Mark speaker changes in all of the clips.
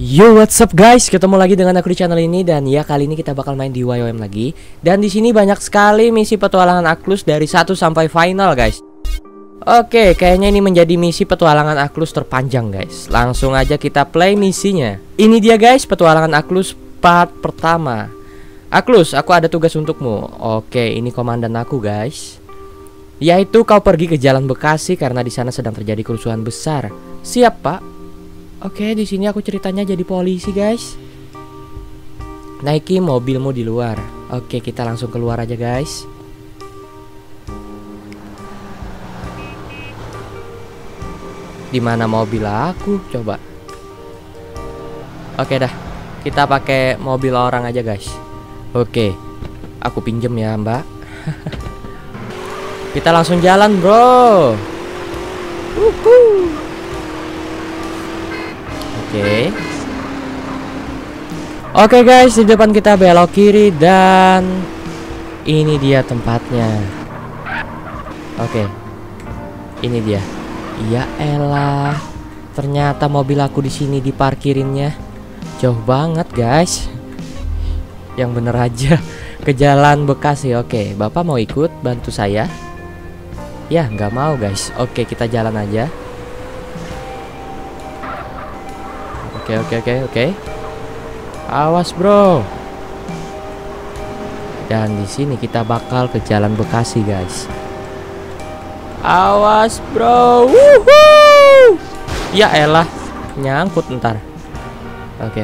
Speaker 1: Yo, what's up guys? Ketemu lagi dengan aku di channel ini dan ya kali ini kita bakal main di WoM lagi. Dan di sini banyak sekali misi petualangan Aklus dari 1 sampai final, guys. Oke, kayaknya ini menjadi misi petualangan Aklus terpanjang, guys. Langsung aja kita play misinya. Ini dia, guys, petualangan Aklus part pertama. Aklus, aku ada tugas untukmu. Oke, ini komandan aku, guys. Yaitu kau pergi ke Jalan Bekasi karena di sana sedang terjadi kerusuhan besar. Siap, Pak. Oke, di sini aku ceritanya jadi polisi, guys. Naiki mobilmu di luar. Oke, kita langsung keluar aja, guys. Di mana mobil aku? Coba. Oke dah. Kita pakai mobil orang aja, guys. Oke. Aku pinjem ya, Mbak. Kita langsung jalan, bro. Oke guys, di depan kita belok kiri dan ini dia tempatnya. Oke. Ini dia. Ya elah. Ternyata mobil aku di sini diparkirinnya jauh banget, guys. Yang bener aja ke Jalan Bekasi. Oke, Bapak mau ikut bantu saya? Ya, nggak mau, guys. Oke, kita jalan aja. Oke. Awas, bro. Dan di sini kita bakal ke Jalan Bekasi, guys. Awas, bro. Wuhuu. Ya elah, nyangkut ntar. Oke.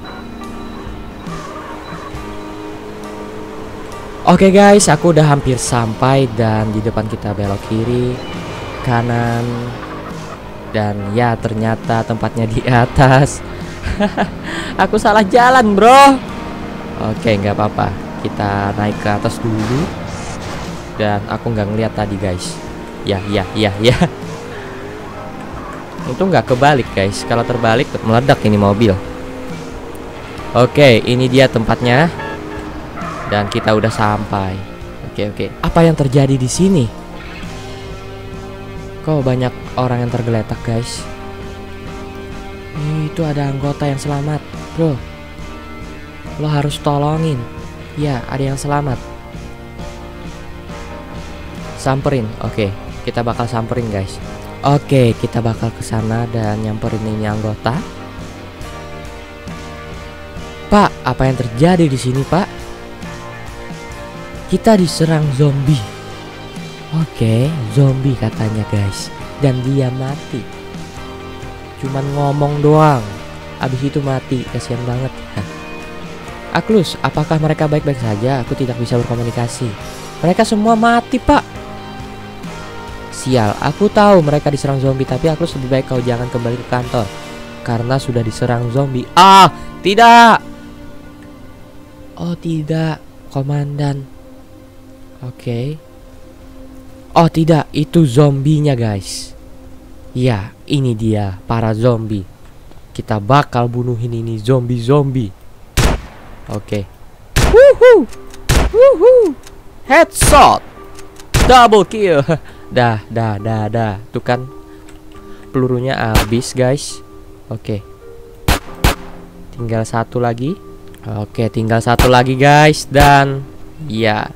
Speaker 1: Oke guys, aku udah hampir sampai dan di depan kita belok kiri, kanan. Dan ya ternyata tempatnya di atas. Aku salah jalan, bro. Oke, nggak apa-apa. Kita naik ke atas dulu. Dan aku nggak ngeliat tadi, guys. Ya. Itu nggak kebalik, guys. Kalau terbalik meledak ini mobil. Oke, ini dia tempatnya. Dan kita udah sampai. Oke. Apa yang terjadi di sini? Kok banyak orang yang tergeletak, guys? Itu ada anggota yang selamat, bro. Lo harus tolongin. Ya, ada yang selamat. Samperin. Oke, kita bakal samperin, guys. Oke, kita bakal ke sana dan nyamperin ini anggota. Pak, apa yang terjadi di sini, Pak? Kita diserang zombie. Oke, zombie katanya, guys. Dan dia mati. Cuman ngomong doang. Abis itu mati, kasihan banget. Aklus, apakah mereka baik-baik saja? Aku tidak bisa berkomunikasi. Mereka semua mati, Pak. Sial, aku tahu mereka diserang zombie, tapi Aklus lebih baik kau jangan kembali ke kantor karena sudah diserang zombie. Ah, tidak. Oh, tidak, komandan. Oke. Oh, tidak, itu zombinya, guys. Ya, ini dia para zombie. Kita bakal bunuhin ini zombie. Oke. Wuhuu. Headshot. Double kill. Dah. Tuh kan pelurunya habis, guys. Oke. Tinggal satu lagi. Oke, tinggal satu lagi, guys. Dan ya.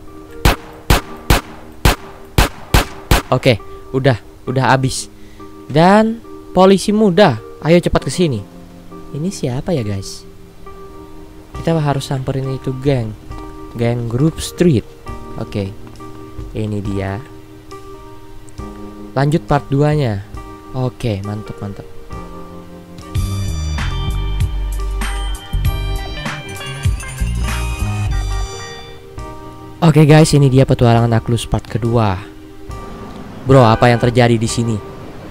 Speaker 1: Oke, udah habis. Dan polisi muda, ayo cepat ke sini. Ini siapa ya, guys? Kita harus samperin itu geng Group Street. Oke. Ini dia. Lanjut part 2-nya. Oke, mantap. Oke, guys, ini dia petualangan Aklus part kedua. Bro, apa yang terjadi di sini?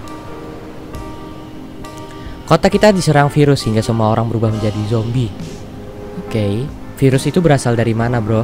Speaker 1: Kota kita diserang virus hingga semua orang berubah menjadi zombie. Oke, virus itu berasal dari mana, bro?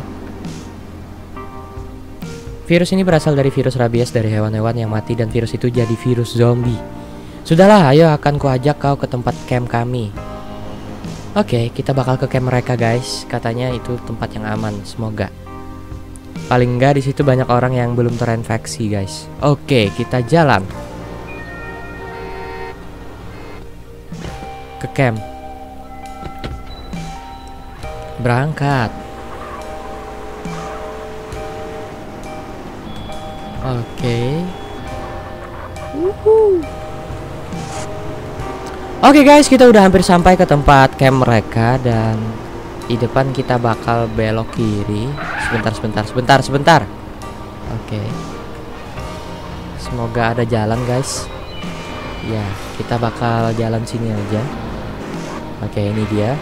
Speaker 1: Virus ini berasal dari virus rabies dari hewan-hewan yang mati dan virus itu jadi virus zombie. Sudahlah, ayo akan kuajak kau ke tempat camp kami. Oke, kita bakal ke camp mereka, guys. Katanya itu tempat yang aman, semoga. Paling enggak di situ banyak orang yang belum terinfeksi, guys. Oke, kita jalan ke camp. Berangkat. Oke. Oke guys, kita udah hampir sampai ke tempat camp mereka dan di depan kita bakal belok kiri. Sebentar. Oke. Semoga ada jalan guys. Ya, kita bakal jalan sini aja. Oke, ini dia.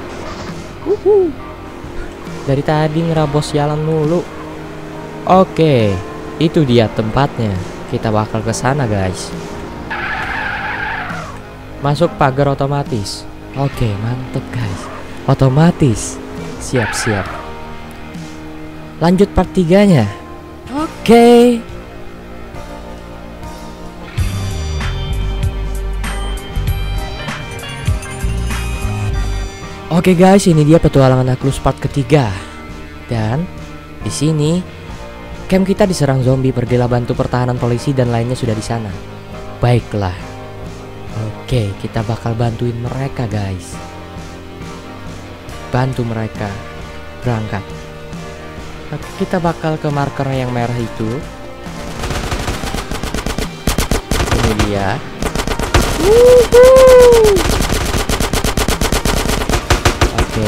Speaker 1: Dari tadi ngerabos jalan mulu. Oke, itu dia tempatnya. Kita bakal ke sana guys. Masuk pagar otomatis. Oke, mantep guys. Otomatis. Siap. Lanjut part 3-nya. Oke. Oke guys, ini dia petualangan Aklus part ketiga. Dan di sini camp kita diserang zombie. Pergilah bantu pertahanan polisi dan lainnya sudah di sana. Baiklah. Oke, kita bakal bantuin mereka guys. Bantu mereka. Berangkat. Kita bakal ke marker yang merah itu. Ini dia. Oke.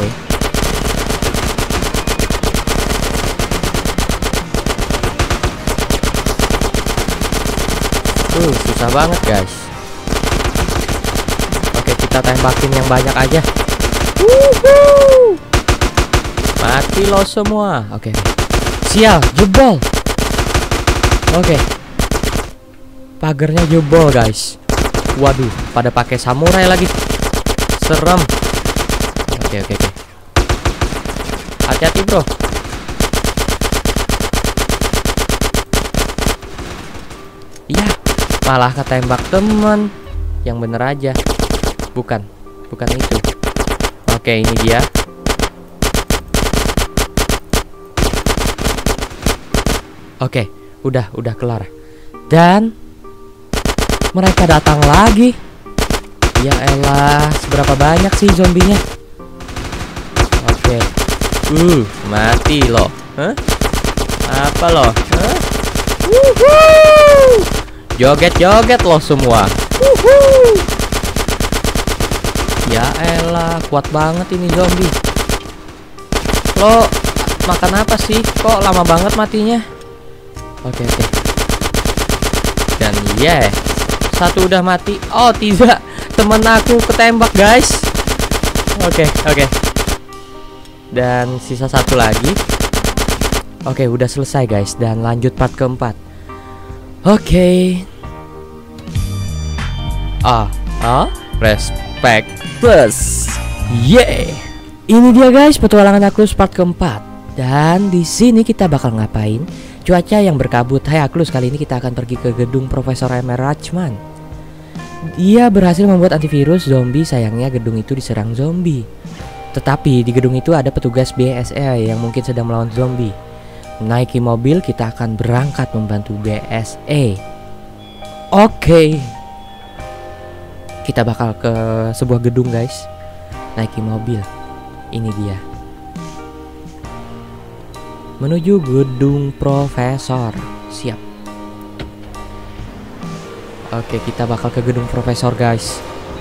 Speaker 1: Susah banget guys. Oke, kita tembakin yang banyak aja. Mati lo semua. Oke. Sial, jebol. Oke. Pagarnya jebol guys. Waduh, pada pakai samurai lagi. Serem. Oke. Hati-hati bro. Ya, malah ketembak temen. Yang bener aja. Bukan itu. Oke, ini dia. Oke, udah kelar. Dan mereka datang lagi. Ya elah, seberapa banyak sih zombinya? Oke. Mati lo. Hah? Apa lo? Hah? Joget-joget lo semua. Ya elah, kuat banget ini zombie. Lo makan apa sih? Kok lama banget matinya? Oke. Dan satu udah mati. Oh tidak, temen aku ketembak guys. Oke. Dan sisa satu lagi. Oke, udah selesai guys. Dan lanjut part keempat. Oke. Respect plus. Ini dia guys petualangan Aklus part keempat. Dan di sini kita bakal ngapain? Cuaca yang berkabut. Hai Aklus, kali ini kita akan pergi ke gedung Profesor Emmer Rachman. Dia berhasil membuat antivirus zombie. Sayangnya gedung itu diserang zombie. Tetapi di gedung itu ada petugas BSA yang mungkin sedang melawan zombie. Naiki mobil, kita akan berangkat membantu BSA. Oke. Kita bakal ke sebuah gedung guys. Naiki mobil. Ini dia. Menuju gedung Profesor. Siap. Oke, kita bakal ke gedung Profesor guys.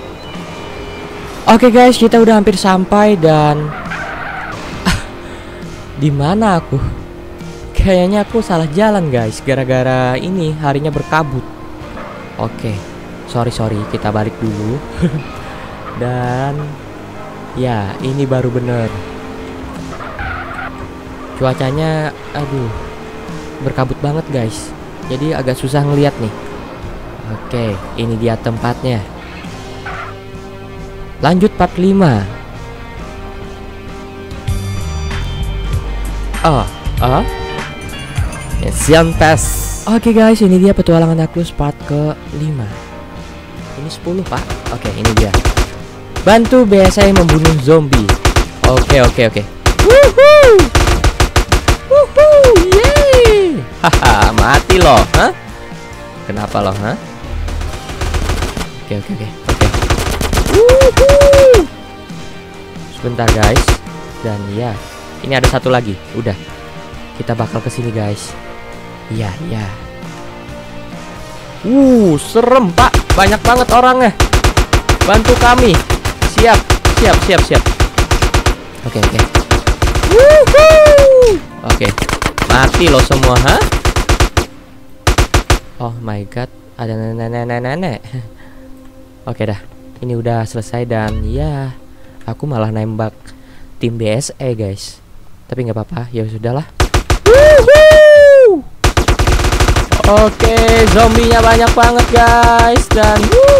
Speaker 1: Oke guys, kita udah hampir sampai dan di mana aku? Kayaknya aku salah jalan guys, gara-gara ini harinya berkabut. Oke, sorry, kita balik dulu. Dan ya, ini baru bener. Cuacanya, aduh, berkabut banget guys. Jadi agak susah ngeliat nih. Oke, ini dia tempatnya. Lanjut part 5. Mission Pass. Oke guys, ini dia petualangan Aklus part ke-5. Ini 10 pak. Oke, ini dia. Bantu BSA membunuh zombie. Oke. Yeay. Haha, mati loh. Hah? Kenapa loh? Hah? Oke. Sebentar guys. Dan ya, Ini ada satu lagi. Udah. Kita bakal ke sini, guys. Iya, iya. Serem, Pak. Banyak banget orangnya. Bantu kami. Siap. Oke. Oke. Mati lo semua, ha? Oh my god, ada nenek. Oke dah. Ini udah selesai dan ya, aku malah nembak tim BSE, guys. Tapi nggak apa-apa, ya sudahlah. Oke, zombinya banyak banget, guys. Dan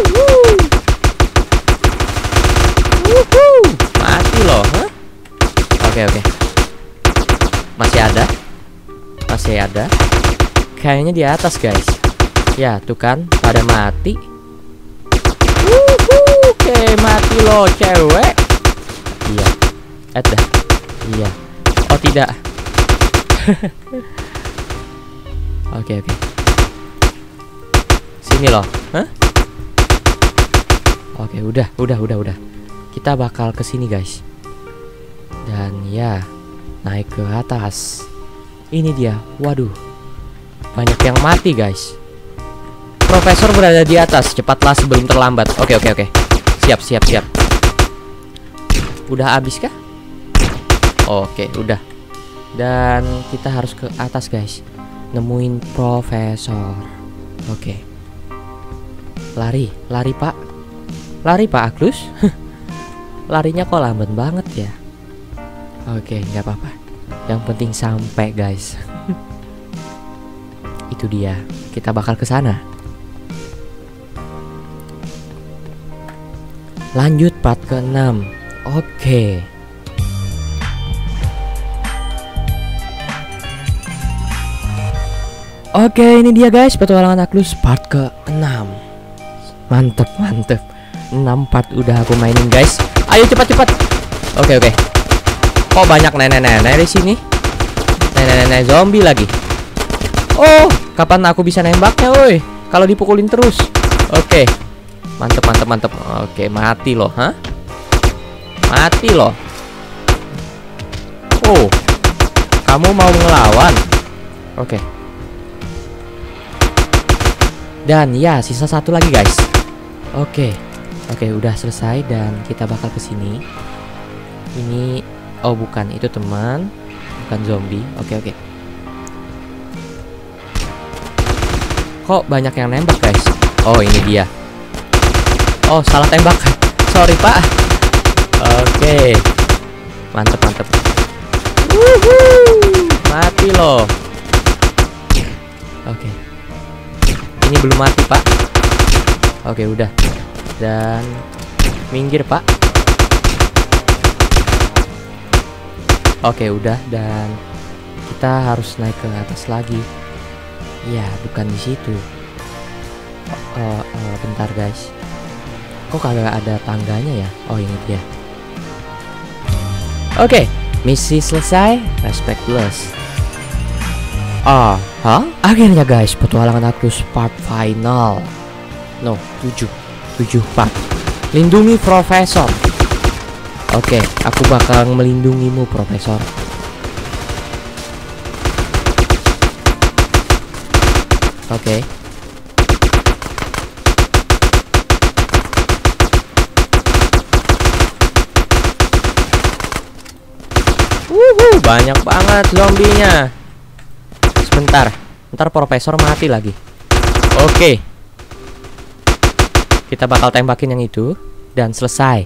Speaker 1: mati loh, huh? Oke. Masih ada. Kayaknya di atas, guys. Ya, tuh kan, pada mati. Oke, mati loh, cewek. Iya. Iya. Oh, tidak. Oke. Sini loh, hah? Oke, udah. Kita bakal ke sini, guys. Dan ya, naik ke atas. Ini dia. Waduh. Banyak yang mati, guys. Profesor berada di atas. Cepatlah sebelum terlambat. Oke. Siap. Udah habis kah? Oke, udah. Dan kita harus ke atas, guys. Nemuin profesor. Oke. Lari, Pak. Lari, Pak Aklus. Larinya kok lambat banget ya. Oke, nggak apa-apa. Yang penting sampai, guys. Itu dia. Kita bakal ke sana. Lanjut part ke-6. Oke. Oke, ini dia, guys, petualangan Aklus part ke-6. Mantep. 6 part udah aku mainin, guys. Ayo cepat. Oke. Kok banyak nenek-nenek di sini? Nenek-nenek zombie lagi. Oh, kapan aku bisa nembaknya, woi? Kalau dipukulin terus. Oke. Mantep. Oke, mati loh, hah? Mati loh. Oh, kamu mau ngelawan? Oke. Dan ya, sisa satu lagi, guys. Oke, udah selesai dan kita bakal ke sini. Ini, oh bukan, itu teman, bukan zombie. Oke. Kok banyak yang nembak, guys? Oh, ini dia. Oh, salah tembak. Sorry, Pak. Oke. Mantep. Mati loh. Oke. Ini belum mati, Pak. Oke, udah. Dan minggir, Pak. Oke, udah. Dan kita harus naik ke atas lagi. Ya, bukan di situ. Bentar, guys. Kok kagak ada tangganya ya? Oh, ini dia. Oke, misi selesai. Respect plus. Akhirnya, guys, petualangan Aklus part final. No, 7 part. Lindungi profesor. Oke, aku bakal melindungimu, profesor. Oke. Banyak banget zombinya. Sebentar, ntar profesor mati lagi. Oke. Kita bakal tembakin yang itu dan selesai.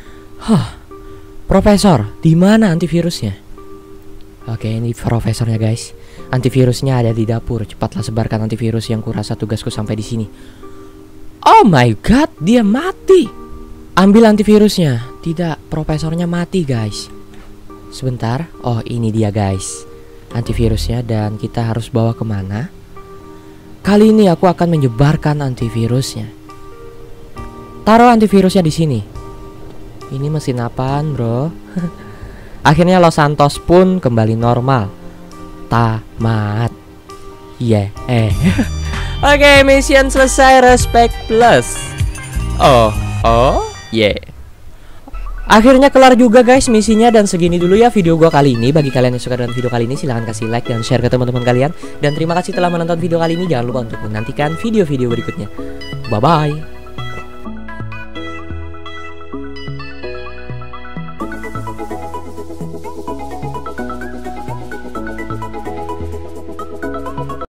Speaker 1: Profesor, di mana antivirusnya? Oke, ini profesornya, guys. Antivirusnya ada di dapur. Cepatlah sebarkan antivirus yang kurasa tugasku sampai di sini. Oh my god, dia mati. Ambil antivirusnya. Tidak, profesornya mati, guys. Sebentar. Oh, ini dia, guys, antivirusnya. Dan kita harus bawa kemana? Kali ini aku akan menyebarkan antivirusnya. Taruh antivirusnya di sini. Ini mesin apaan, bro? Akhirnya Los Santos pun kembali normal. Tamat. Oke, mission selesai. Respect plus. Akhirnya kelar juga guys misinya, dan segini dulu ya video gua kali ini. Bagi kalian yang suka dengan video kali ini silahkan kasih like dan share ke teman-teman kalian. Dan terima kasih telah menonton video kali ini. Jangan lupa untuk menantikan video-video berikutnya. Bye bye.